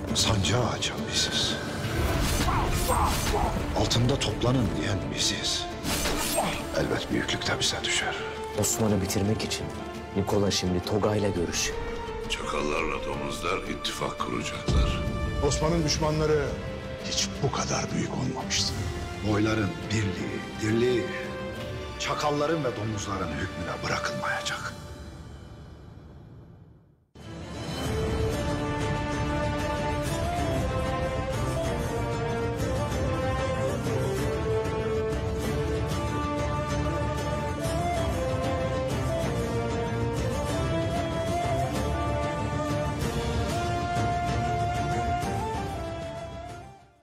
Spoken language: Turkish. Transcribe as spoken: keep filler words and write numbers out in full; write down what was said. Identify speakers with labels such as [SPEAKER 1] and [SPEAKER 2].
[SPEAKER 1] Sancağı açan biziz. Altında toplanın diyen biziz. Elbet büyüklük de bize düşer.
[SPEAKER 2] Osman'ı bitirmek için Nikola şimdi Togay'la görüşüyor.
[SPEAKER 3] Çakallarla domuzlar ittifak kuracaklar.
[SPEAKER 4] Osman'ın düşmanları hiç bu kadar büyük olmamıştı.
[SPEAKER 1] Boyların birliği, dirliği, çakalların ve domuzların hükmüne bırakılmayacak.